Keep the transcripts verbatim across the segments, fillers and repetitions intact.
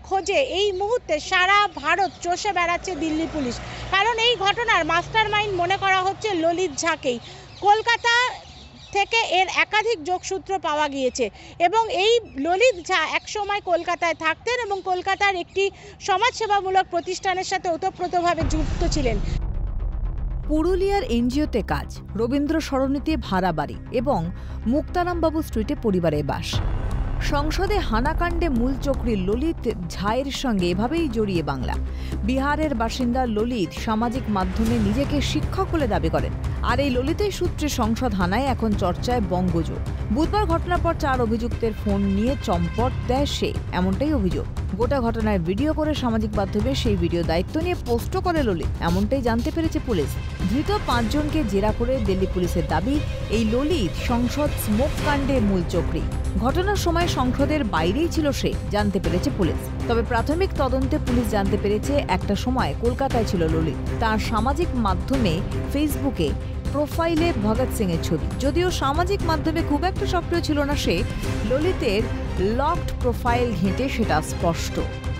খোঁজে এই মুহূর্তে সারা ভারত চষে বেড়াচ্ছে দিল্লি পুলিশ, কারণ এই ঘটনার মাস্টার মাইন্ড মনে করা হচ্ছে ললিত ঝাকেই। কলকাতা থেকে এর একাধিক যোগসূত্র পাওয়া গিয়েছে এবং এই ললিত ঝা একসময় কলকাতায় থাকতেন এবং কলকাতার একটি সমাজসেবামূলক প্রতিষ্ঠানের সাথে ওতপ্রোতভাবে যুক্ত ছিলেন। পুরুলিয়ার এনজিওতে কাজ, রবীন্দ্র সরণিতে ভাড়া বাড়ি এবং মুক্তারামবাবু স্ট্রিটে পরিবারের বাস। সংসদে হানাকাণ্ডে মূল চক্রী ললিত ঝায়ের সঙ্গে এভাবেই জড়িয়ে বাংলা। বিহারের বাসিন্দা ললিত সামাজিক মাধ্যমে নিজেকে শিক্ষক বলে দাবি করেন, আর এই ললিতের সূত্রে সংসদ হানায় এখন চর্চায় বঙ্গজোট। বুধবার ঘটনার পর চার অভিযুক্তের ফোন নিয়ে চম্পট দেয় সে, এমনটাই অভিযোগ। গোটা ঘটনার ভিডিও করে সামাজিক মাধ্যমে সেই ভিডিও দায়িত্ব নিয়ে পোস্টও করে ললিত, এমনটাই জানতে পেরেছে পুলিশ। ধৃত পাঁচজনকে জেরা করে দিল্লি পুলিশের দাবি, এই ললিত সংসদ স্মোক কাণ্ডের মূল চক্রী। ঘটনার সময় সংসদের বাইরেই ছিল সে, জানতে পেরেছে পুলিশ। তবে প্রাথমিক তদন্তে পুলিশ জানতে পেরেছে একটা সময় কলকাতায় ছিল ললিত। তার সামাজিক মাধ্যমে ফেসবুকে প্রোফাইলে ভগৎ সিং এর ছবি। যদিও সামাজিক মাধ্যমে খুব একটা সক্রিয় ছিল না সে, ললিতের লকড প্রোফাইল ঘেঁটে সেটা স্পষ্ট।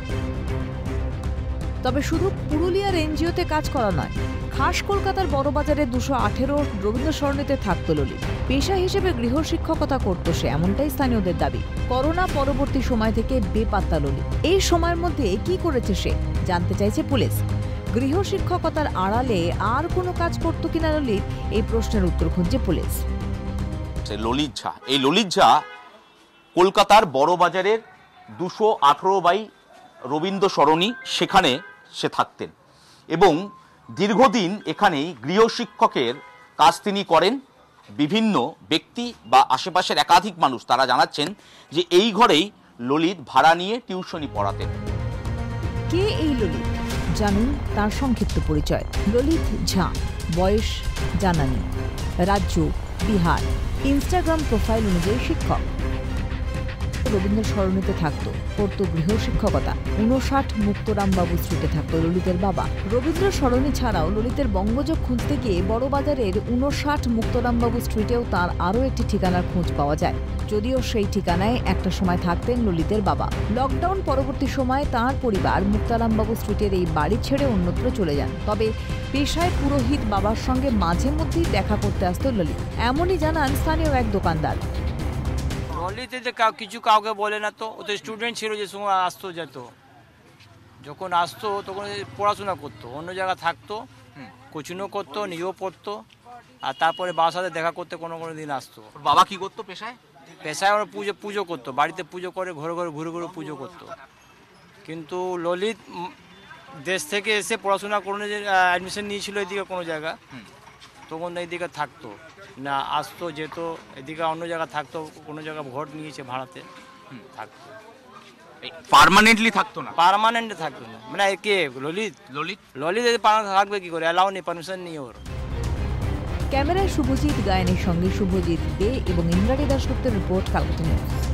তবে শুধু পুরুলিয়ার এনজিওতে কাজ করা নয়, খাস কলকাতার বড়বাজারে দুশো আঠেরো রবীন্দ্র সরণিতে থাকত ললিত। পেশা হিসেবে গৃহশিক্ষকতা করত সে, এমনটাই স্থানীয়দের দাবি। করোনা পরবর্তী সময় থেকে বেপাত্তা ললিত। এই সময়ের মধ্যে কি করেছে সে, জানতে চাইছে পুলিশ। গৃহশিক্ষকতার আড়ালে আর কোনো কাজ করতো কিনা ললিত, এই প্রশ্নের উত্তর খুঁজছে পুলিশ। ললিত ঝা, এই ললিত ঝা কলকাতার বড়বাজারের দুশো আঠেরো বাই রবীন্দ্র সরণি, সেখানে সে থাকতেন এবং দীর্ঘদিন এখানেই গৃহশিক্ষকের কাজ তিনি করেন। বিভিন্ন ব্যক্তি বা আশেপাশের একাধিক মানুষ তারা জানাচ্ছেন যে এই ঘরেই ললিত ভাড়া নিয়ে টিউশনি পড়াতেন। কে এই ললিত, জানুন তার সংক্ষিপ্ত পরিচয়। ললিত ঝা, বয়স জানা নেই, রাজ্য বিহার, ইনস্টাগ্রাম প্রোফাইল অনুযায়ী শিক্ষক। রবীন্দ্র সরণিতে থাকতো, করত গৃহশিক্ষকতা। উনষাট মুক্তরামবাবু স্ট্রিটে থাকতো ললিতের বাবা। রবীন্দ্র সরণি ছাড়াও ললিতের বঙ্গযোগ খুঁজতে গিয়ে বড়বাজারের উনষাট মুক্তরামবাবু স্ট্রিটেও তার আরও একটি ঠিকানার খোঁজ পাওয়া যায়। যদিও সেই ঠিকানায় একটা সময় থাকতেন ললিতের বাবা। লকডাউন পরবর্তী সময়ে তাঁর পরিবার মুক্তারামবাবু স্ট্রিটের এই বাড়ি ছেড়ে অন্যত্র চলে যান। তবে পেশায় পুরোহিত, বাবার সঙ্গে মাঝে মধ্যেই দেখা করতে আসতো ললিত, এমনই জানান স্থানীয় এক দোকানদার। ললিতে কিছু কাউকে বলে না, তো ও তো স্টুডেন্ট ছিল, যে সময় আসতো যেত, যখন আসতো তখন পড়াশোনা করতো, অন্য জায়গায় থাকতো, কোচিংও করতো, নিজেও পড়তো, আর তারপরে বাবার সাথে দেখা করতে কোনো কোনো দিন আসতো। বাবা কি করতো পেশায়? পেশায় ওরা পুজো পুজো করতো, বাড়িতে পুজো করে ঘরে ঘরে ঘুরে ঘুরে পুজো করতো। কিন্তু ললিত দেশ থেকে এসে পড়াশোনা করে যে অ্যাডমিশন নিয়েছিল এদিকে কোনো জায়গা, তখন এইদিকে থাকতো না, আসতো যেত, এদিকে অন্য জায়গা থাকতো, কোনো জায়গায় ঘর নিয়েছে ভাড়াতে থাকতো। পার্মানেন্টলি থাকতো না? পার্মানেন্টে থাকতো না। মানে কে ললিত? ললিত ললিত থাকবে কি করে? অ্যালাউ নেই, পারমিশন নেই ওর। ক্যামেরায় শুভজিৎ গায়নের সঙ্গে শুভজিৎ দে এবং ইন্দ্রাণী দাশগুপ্তের রিপোর্ট, ক্যালকাটা নিউজ।